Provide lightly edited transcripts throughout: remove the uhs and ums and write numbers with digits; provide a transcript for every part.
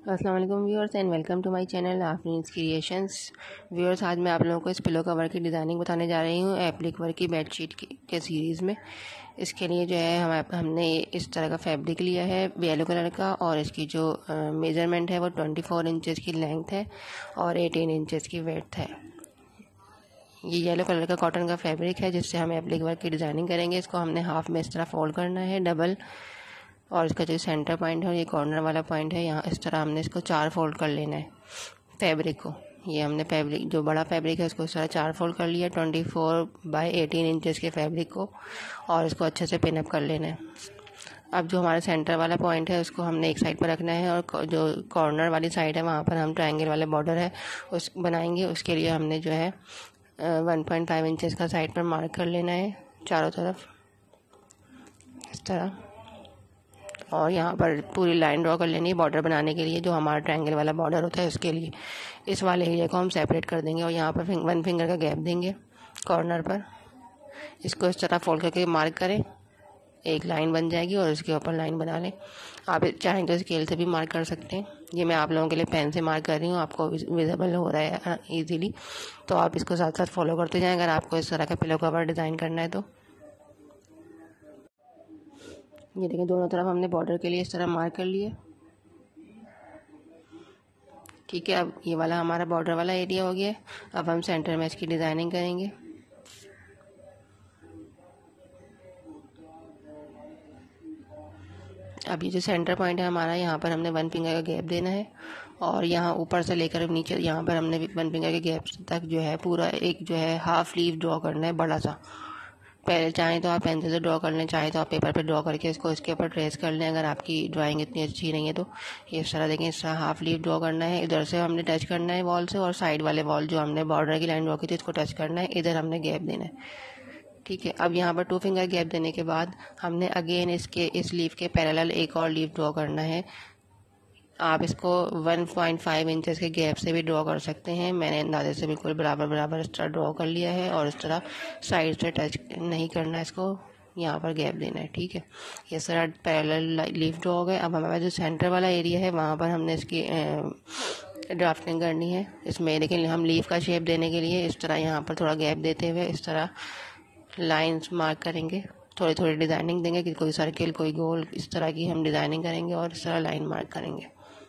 अस्सलाम वालेकुम viewers and welcome to my channel Afreen's creations. Viewers, आज मैं आप लोगों को इस पिलो कवर की डिज़ाइनिंग बताने जा रही हूँ एप्लिक वर्क की बेडशीट के सीरीज़ में। इसके लिए जो है हमने इस तरह का फैब्रिक लिया है येलो कलर का, और इसकी जो मेज़रमेंट है वो 24 इंचज़ की लेंथ है और 18 इंचज़ की वेड्थ है। ये येलो कलर का कॉटन का फैब्रिक है जिससे हम एप्लिक वर्क की डिज़ाइनिंग करेंगे। इसको हमने हाफ में इस तरह फोल्ड करना है डबल, और इसका जो सेंटर पॉइंट है और ये कॉर्नर वाला पॉइंट है, यहाँ इस तरह हमने इसको 4 फोल्ड कर लेना है फैब्रिक को। ये हमने फैब्रिक जो बड़ा फैब्रिक है उसको इस तरह 4 फोल्ड कर लिया 24 बाय 18 इंचज़ के फैब्रिक को, और इसको अच्छे से पिन अप कर लेना है। अब जो हमारा सेंटर वाला पॉइंट है उसको हमने एक साइड पर रखना है, और जो कॉर्नर वाली साइड है वहाँ पर हम ट्रायंगल वाले बॉर्डर है उस बनाएंगे। उसके लिए हमने जो है 1.5 इंचज़ का साइड पर मार्क कर लेना है चारों तरफ इस तरह, और यहाँ पर पूरी लाइन ड्रॉ कर लेनी है बॉर्डर बनाने के लिए। जो हमारा ट्रायंगल वाला बॉर्डर होता है उसके लिए इस वाले एरिया को हम सेपरेट कर देंगे, और यहाँ पर 1 फिंगर का गैप देंगे कॉर्नर पर। इसको इस तरह फोल्ड करके मार्क करें, एक लाइन बन जाएगी और इसके ऊपर लाइन बना लें। आप चाहें तो स्केल से भी मार्क कर सकते हैं। ये मैं आप लोगों के लिए पेन से मार्क कर रही हूँ, आपको विजिबल हो रहा है ईजीली, तो आप इसको साथ साथ फॉलो करते जाएँ अगर आपको इस तरह का पिलो कवर डिज़ाइन करना है तो। ये देखें, दोनों तरफ हमने बॉर्डर के लिए इस तरह मार्क कर लिए। ठीक है, अब ये वाला हमारा बॉर्डर वाला एरिया हो गया। अब हम सेंटर में इसकी डिज़ाइनिंग करेंगे। अब ये जो सेंटर पॉइंट है हमारा, यहाँ पर हमने 1 फिंगर का गैप देना है, और यहाँ ऊपर से लेकर नीचे यहाँ पर हमने 1 फिंगर के गैप तक जो है पूरा एक जो है हाफ लीफ ड्रॉ करना है बड़ा सा। पहले चाहें तो आप पेंसिल से ड्रॉ कर लें, चाहें तो आप पेपर पे ड्रॉ करके इसको इसके ऊपर ट्रेस कर लें अगर आपकी ड्राइंग इतनी अच्छी नहीं है तो। ये इस तरह देखें, इस तरह हाफ लीफ ड्रॉ करना है। इधर से हमने टच करना है वॉल से, और साइड वाले वॉल जो हमने बॉर्डर की लाइन ड्रॉ की थी इसको टच करना है, इधर हमने गैप देना है। ठीक है, अब यहाँ पर 2 फिंगर गैप देने के बाद हमने अगेन इस लीफ के पैरेलल एक और लीफ ड्रॉ करना है। आप इसको 1.5 इंचज़ के गैप से भी ड्रॉ कर सकते हैं। मैंने अंदाजे से बिल्कुल बराबर इस तरह ड्रॉ कर लिया है, और इस तरह साइड से टच नहीं करना है, इसको यहाँ पर गैप देना है। ठीक है, ये सारा पैरेलल लीफ ड्रॉ हो गए। अब हमारा जो सेंटर वाला एरिया है वहाँ पर हमने इसकी ड्राफ्टिंग करनी है। इसमें लेकिन हम लीफ का शेप देने के लिए इस तरह यहाँ पर थोड़ा गैप देते हुए इस तरह लाइंस मार्क करेंगे, थोड़ी थोड़ी डिज़ाइनिंग देंगे कि कोई सर्किल कोई गोल, इस तरह की हम डिज़ाइनिंग करेंगे और इस तरह लाइन मार्क करेंगे।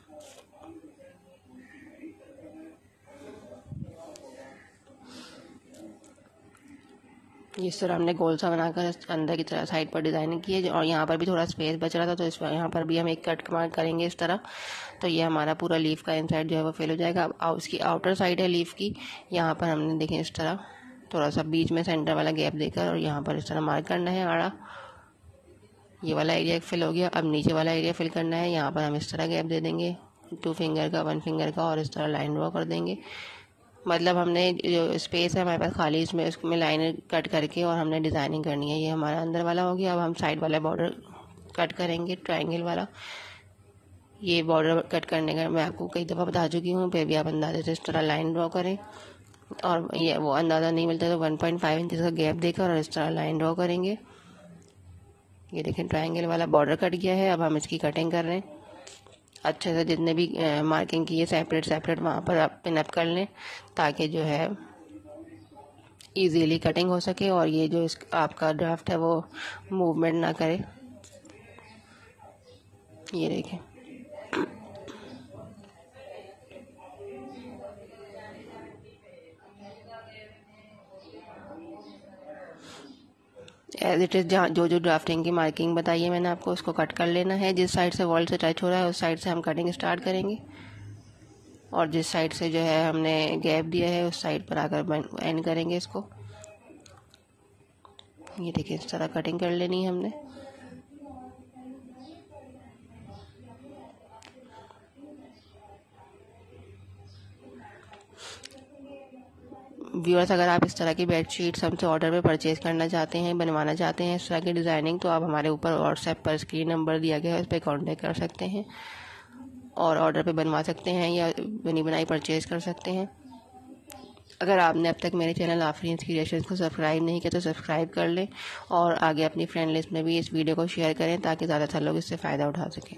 इस तरह हमने गोल सा बनाकर अंदर की तरह साइड पर डिज़ाइनिंग की है, और यहाँ पर भी थोड़ा स्पेस बच रहा था तो इस यहाँ पर भी हम एक कट मार्क करेंगे इस तरह। तो ये हमारा पूरा लीफ का इनसाइड जो है वो फिल हो जाएगा। अब उसकी आउटर साइड है लीफ की, यहाँ पर हमने देखें इस तरह थोड़ा सा बीच में सेंटर वाला गैप देकर, और यहाँ पर इस तरह मार्क करना है आड़ा। ये वाला एरिया फिल हो गया। अब नीचे वाला एरिया फिल करना है, यहाँ पर हम इस तरह गैप दे देंगे 2 फिंगर का 1 फिंगर का, और इस तरह लाइन ड्रॉ कर देंगे। मतलब हमने जो स्पेस है हमारे पास खाली, उसमें लाइन कट करके और हमने डिज़ाइनिंग करनी है। ये हमारा अंदर वाला हो गया। अब हम साइड वाला बॉर्डर कट करेंगे ट्रायंगल वाला। ये बॉर्डर कट करने का मैं आपको कई दफ़ा बता चुकी हूँ, फिर भी आप अंदाजे से इस तरह लाइन ड्रॉ करें, और ये वो अंदाज़ा नहीं मिलता तो 1.5 इंच का गैप देकर और इस तरह लाइन ड्रॉ करेंगे। ये देखें, ट्रायंगल वाला बॉर्डर कट गया है। अब हम इसकी कटिंग कर रहे हैं अच्छे से। जितने भी मार्किंग की है सेपरेट वहाँ पर आप पिन अप कर लें ताकि जो है इजीली कटिंग हो सके, और ये जो आपका ड्राफ्ट है वो मूवमेंट ना करे। ये देखें, एज इट इज़ जहाँ जो ड्राफ्टिंग की मार्किंग बताई है मैंने आपको, उसको कट कर लेना है। जिस साइड से वॉल से टच हो रहा है उस साइड से हम कटिंग स्टार्ट करेंगे, और जिस साइड से जो है हमने गैप दिया है उस साइड पर आकर एंड करेंगे इसको। ये देखिए, इस तरह कटिंग कर लेनी है हमने। व्यूअर्स, अगर आप इस तरह की बेडशीट्स हमसे ऑर्डर पे परचेज़ करना चाहते हैं, बनवाना चाहते हैं इस तरह की डिज़ाइनिंग, तो आप हमारे ऊपर व्हाट्सएप पर स्क्रीन नंबर दिया गया है उस पर कॉन्टेक्ट कर सकते हैं और ऑर्डर पे बनवा सकते हैं या बनी बनाई परचेज़ कर सकते हैं। अगर आपने अब तक मेरे चैनल आफरीन्स क्रिएशंस को सब्सक्राइब नहीं किया तो सब्सक्राइब कर लें, और आगे अपनी फ्रेंड लिस्ट में भी इस वीडियो को शेयर करें ताकि ज़्यादातर लोग इससे फ़ायदा उठा सकें।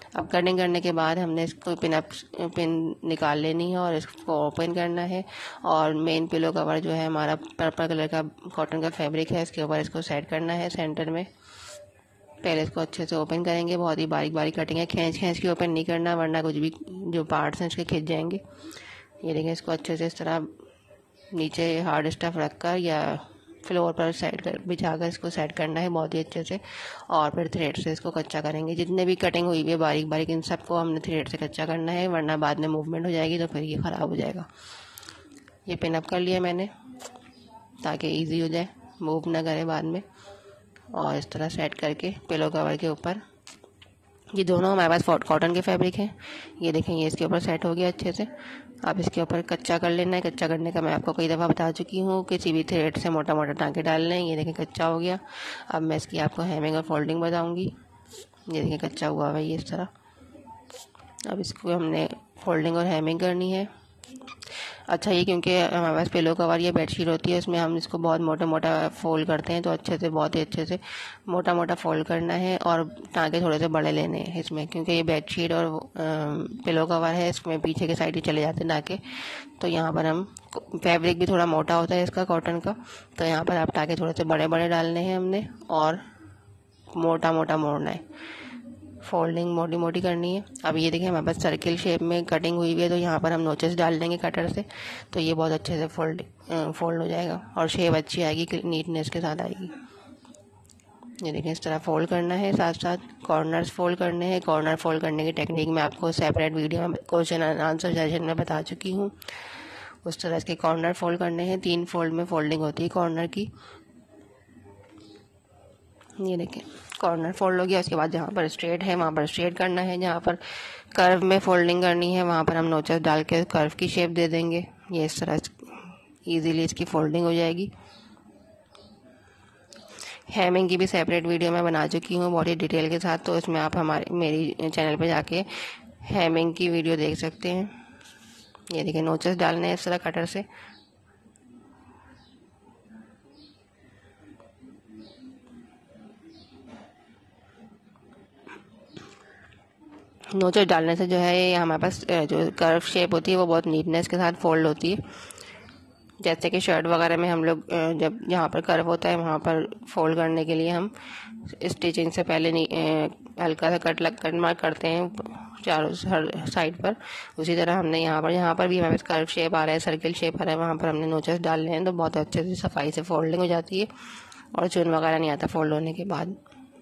अब कटिंग करने के बाद हमने इसको पिन निकाल लेनी है और इसको ओपन करना है। और मेन पिलो कवर जो है हमारा पर्पल कलर का कॉटन का फैब्रिक है, इसके ऊपर इसको सेट करना है सेंटर में। पहले इसको अच्छे से ओपन करेंगे, बहुत ही बारीक बारीक कटिंग है, खींच के ओपन नहीं करना वरना कुछ भी जो पार्ट्स हैं इसके खिंच जाएंगे। ये देखें, इसको अच्छे से इस तरह नीचे हार्ड स्टफ रखकर या फ्लोर पर सेट कर बिछाकर इसको सेट करना है बहुत ही अच्छे से। और फिर थ्रेड से इसको कच्चा करेंगे। जितने भी कटिंग हुई हुई है बारीक बारीक, इन सबको हमने थ्रेड से कच्चा करना है वरना बाद में मूवमेंट हो जाएगी तो फिर ये ख़राब हो जाएगा। ये पिन अप कर लिया मैंने ताकि इजी हो जाए, मूव ना करे बाद में। और इस तरह सेट करके पिलो कवर के ऊपर, ये दोनों हमारे पास कॉटन के फैब्रिक हैं। ये देखें, ये इसके ऊपर सेट हो गया अच्छे से। अब इसके ऊपर कच्चा कर लेना है। कच्चा करने का मैं आपको कई दफ़ा बता चुकी हूँ, किसी भी थ्रेड से मोटा मोटा टाँके डालने हैं। ये देखें कच्चा हो गया। अब मैं इसकी आपको हेमिंग और फोल्डिंग बताऊँगी। ये देखें कच्चा हुआ है ये इस तरह। अब इसको हमने फोल्डिंग और हेमिंग करनी है। अच्छा, ये क्योंकि हमारे पास पिलो कवर या बेडशीट होती है उसमें हम इसको बहुत मोटा मोटा फोल्ड करते हैं, तो अच्छे से बहुत ही अच्छे से मोटा मोटा फोल्ड करना है और टाँके थोड़े से बड़े लेने हैं इसमें, क्योंकि ये बेडशीट और पिलो कवर है, इसमें पीछे के साइड ही चले जाते हैं टाँके। तो यहाँ पर हम फैब्रिक भी थोड़ा मोटा होता है इसका कॉटन का, तो यहाँ पर आप टाँके थोड़े से बड़े बड़े डालने हैं हमने और मोटा मोटा मोड़ना है, फोल्डिंग मोटी मोटी करनी है। अब ये देखिए हमारे पास सर्किल शेप में कटिंग हुई हुई है, तो यहाँ पर हम नोचेस डाल देंगे कटर से, तो ये बहुत अच्छे से फोल्ड हो जाएगा और शेप अच्छी आएगी, नीटनेस के साथ आएगी। ये देखिए इस तरह फोल्ड करना है, साथ साथ कॉर्नर्स फोल्ड करने हैं। कॉर्नर फोल्ड करने की टेक्निक मैं आपको सेपरेट वीडियो में क्वेश्चन एंड आंसर सेशन में बता चुकी हूँ। उस तरह इसके कॉर्नर फोल्ड करने हैं। 3 फोल्ड में फोल्डिंग होती है कॉर्नर की। ये देखें कॉर्नर फोल्ड हो गया। उसके बाद जहाँ पर स्ट्रेट है वहाँ पर स्ट्रेट करना है, जहाँ पर कर्व में फोल्डिंग करनी है वहाँ पर हम नोचेस डाल के कर्व की शेप दे देंगे। ये इस तरह इजीली इसकी फोल्डिंग हो जाएगी। हेमिंग की भी सेपरेट वीडियो मैं बना चुकी हूँ बहुत ही डिटेल के साथ, तो इसमें आप मेरी चैनल पर जाके हेमिंग की वीडियो देख सकते हैं। ये देखिए नोचेस डालने हैं इस तरह कटर से। नोचेस डालने से जो है ये हमारे पास जो कर्व शेप होती है वो बहुत नीटनेस के साथ फोल्ड होती है। जैसे कि शर्ट वगैरह में हम लोग जब जहाँ पर कर्व होता है वहाँ पर फोल्ड करने के लिए हम स्टिचिंग से पहले हल्का सा कट मार्क करते हैं चारों हर साइड पर। उसी तरह हमने यहाँ पर भी हमारे पास कर्व शेप आ रहा है, सर्किल शेप आ रहा है, वहाँ पर हमने नोचेस डालने हैं, तो बहुत अच्छे से सफाई से फोल्डिंग हो जाती है और चुन वगैरह नहीं आता फोल्ड होने के बाद।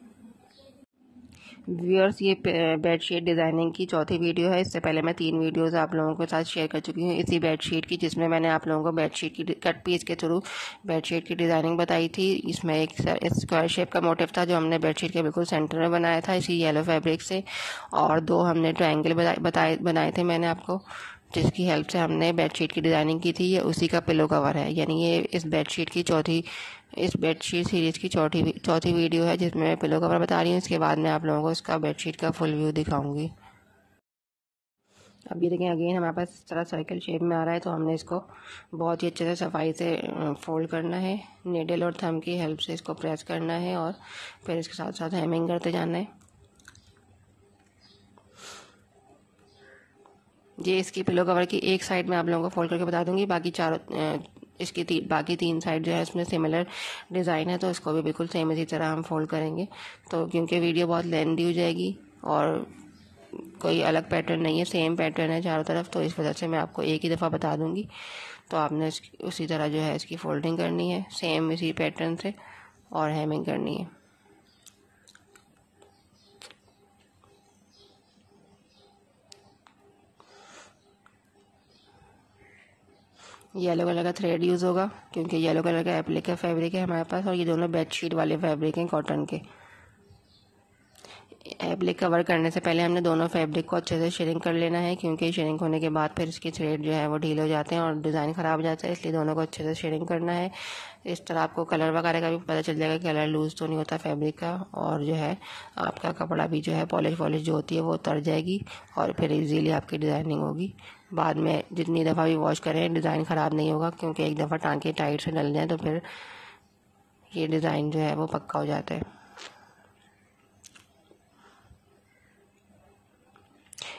व्यूअर्स, ये बेडशीट डिज़ाइनिंग की चौथी वीडियो है। इससे पहले मैं 3 वीडियोस आप लोगों के साथ शेयर कर चुकी हूँ इसी बेडशीट की, जिसमें मैंने आप लोगों को बेडशीट की कट पीस के थ्रू बेडशीट की डिज़ाइनिंग बताई थी। इसमें एक स्क्वायर शेप का मोटिव था जो हमने बेडशीट के बिल्कुल सेंटर में बनाया था इसी येलो फैब्रिक से, और 2 हमने ट्रायंगल बनाए थे मैंने आपको, जिसकी हेल्प से हमने बेडशीट की डिज़ाइनिंग की थी। ये उसी का पिलो कवर है, यानी ये इस बेडशीट सीरीज़ की चौथी वीडियो है जिसमें मैं पिलो कवर बता रही हूँ। इसके बाद मैं आप लोगों को इसका बेडशीट का फुल व्यू दिखाऊंगी। अब ये देखें अगेन हमारे पास इस तरह सर्कल शेप में आ रहा है, तो हमने इसको बहुत ही अच्छे से सफाई से फोल्ड करना है। नीडल और थंब की हेल्प से इसको प्रेस करना है और फिर इसके साथ साथ हेमिंग करते जाना है। ये इसकी पिलो कवर की एक साइड में आप लोगों को फोल्ड करके बता दूंगी, बाकी बाकी 3 साइड जो है इसमें सिमिलर डिज़ाइन है, तो इसको भी बिल्कुल सेम इसी तरह हम फोल्ड करेंगे। तो क्योंकि वीडियो बहुत लेंथी हो जाएगी और कोई अलग पैटर्न नहीं है, सेम पैटर्न है चारों तरफ, तो इस वजह से मैं आपको एक ही दफ़ा बता दूंगी। तो आपने उसी तरह जो है इसकी फोल्डिंग करनी है सेम इसी पैटर्न से और हेमिंग करनी है। येलो कलर का थ्रेड यूज़ होगा क्योंकि येलो कलर का एप्लिक का फैब्रिक है हमारे पास, और ये दोनों बेडशीट वाले फैब्रिक हैं कॉटन के। एप्लिक कवर करने से पहले हमने दोनों फैब्रिक को अच्छे से शेयरिंग कर लेना है, क्योंकि शेयरिंग होने के बाद फिर इसकी थ्रेड जो है वो ढीले हो जाते हैं और डिज़ाइन ख़राब हो जाता है, इसलिए दोनों को अच्छे से शेयरिंग करना है। इस तरह आपको कलर वगैरह का भी पता चल जाएगा, कलर लूज़ तो नहीं होता फैब्रिक का, और जो है आपका कपड़ा भी जो है पॉलिश जो होती है वो उतर जाएगी और फिर इजीली आपकी डिज़ाइनिंग होगी। बाद में जितनी दफ़ा भी वॉश करें डिज़ाइन ख़राब नहीं होगा, क्योंकि एक दफ़ा टाँके टाइट से डल जाए तो फिर ये डिज़ाइन जो है वो पक्का हो जाता है।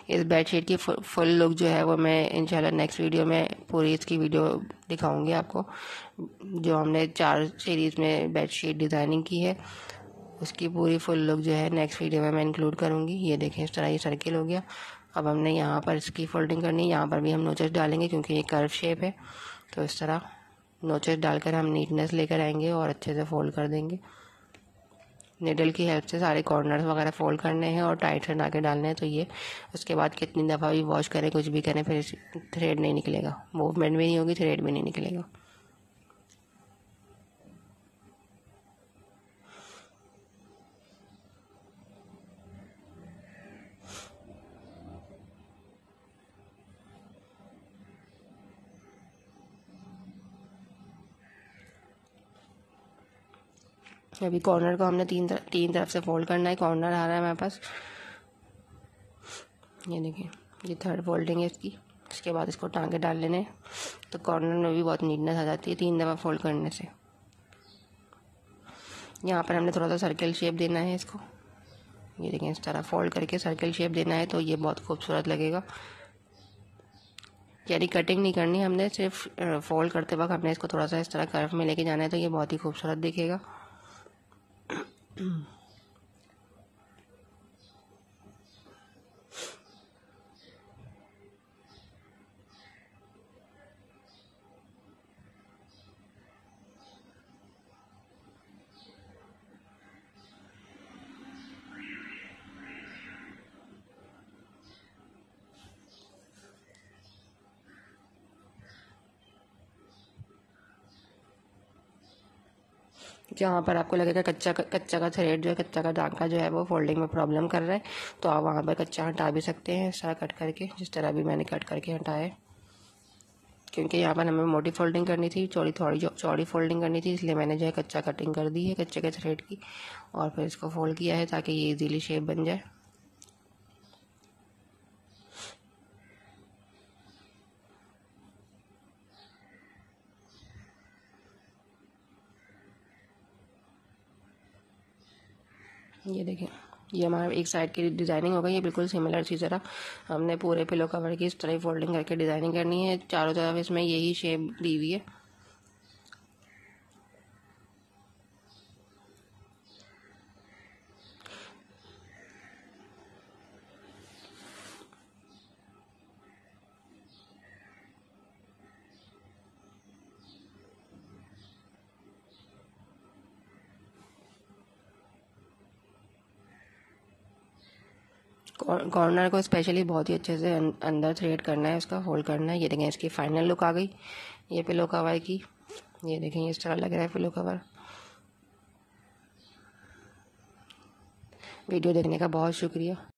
इस बेडशीट की फुल लुक जो है वो मैं इंशाल्लाह नेक्स्ट वीडियो में पूरी इसकी वीडियो दिखाऊंगी आपको। जो हमने 4 सीरीज़ में बेडशीट डिज़ाइनिंग की है उसकी पूरी फुल लुक जो है नेक्स्ट वीडियो में मैं इंक्लूड करूँगी। ये देखें इस तरह ये सर्किल हो गया। अब हमने यहाँ पर इसकी फोल्डिंग करनी है, यहाँ पर भी हम नोचेस डालेंगे क्योंकि ये कर्व शेप है। तो इस तरह नोचेस डालकर हम नीटनेस लेकर आएंगे और अच्छे से फोल्ड कर देंगे। निडल की हेल्प से सारे कॉर्नर्स वगैरह फोल्ड करने हैं और टाइट हटा के डालने हैं। तो ये उसके बाद कितनी दफ़ा भी वॉश करें कुछ भी करें फिर थ्रेड नहीं निकलेगा, मूवमेंट भी नहीं होगी, थ्रेड भी नहीं निकलेगा। अभी कॉर्नर को हमने तीन तरफ से फोल्ड करना है। कॉर्नर आ रहा है हमारे पास, ये देखिए ये थर्ड फोल्डिंग है इसकी। इसके बाद इसको टांगे डाल लेने, तो कॉर्नर में भी बहुत नीटनेस आ जाती है 3 दफ़ा फोल्ड करने से। यहाँ पर हमने थोड़ा सा सर्कल शेप देना है इसको, ये देखें इस तरह फोल्ड करके सर्कल शेप देना है तो ये बहुत खूबसूरत लगेगा। यानी कटिंग नहीं करनी हमने, सिर्फ फोल्ड करते वक्त हमने इसको थोड़ा सा इस तरह कर्व में लेके जाना है तो ये बहुत ही खूबसूरत दिखेगा। जहाँ पर आपको लगेगा कच्चा का थ्रेड जो है, कच्चा का धागा जो है वो फोल्डिंग में प्रॉब्लम कर रहा है, तो आप वहाँ पर कच्चा हटा भी सकते हैं इस तरह कट करके, जिस तरह भी मैंने कट करके हटाया। क्योंकि यहाँ पर हमें मोटी फोल्डिंग करनी थी, चौड़ी फोल्डिंग करनी थी, इसलिए मैंने जो है कच्चा कटिंग कर दी है कच्चे के थ्रेड की, और फिर इसको फोल्ड किया है ताकि ये इजीली शेप बन जाए। ये देखें ये हमारा एक साइड की डिज़ाइनिंग हो गई है बिल्कुल सिमिलर सी तरह। हमने पूरे पिलो कवर की इस तरह फोल्डिंग करके डिज़ाइनिंग करनी है, चारों तरफ इसमें यही शेप दी हुई है। कॉर्नर को स्पेशली बहुत ही अच्छे से अंदर थ्रेड करना है, उसका फोल्ड करना है। ये देखें इसकी फाइनल लुक आ गई ये पिलो कवर की। ये देखें इस तरह लग रहा है पिलो कवर। वीडियो देखने का बहुत शुक्रिया।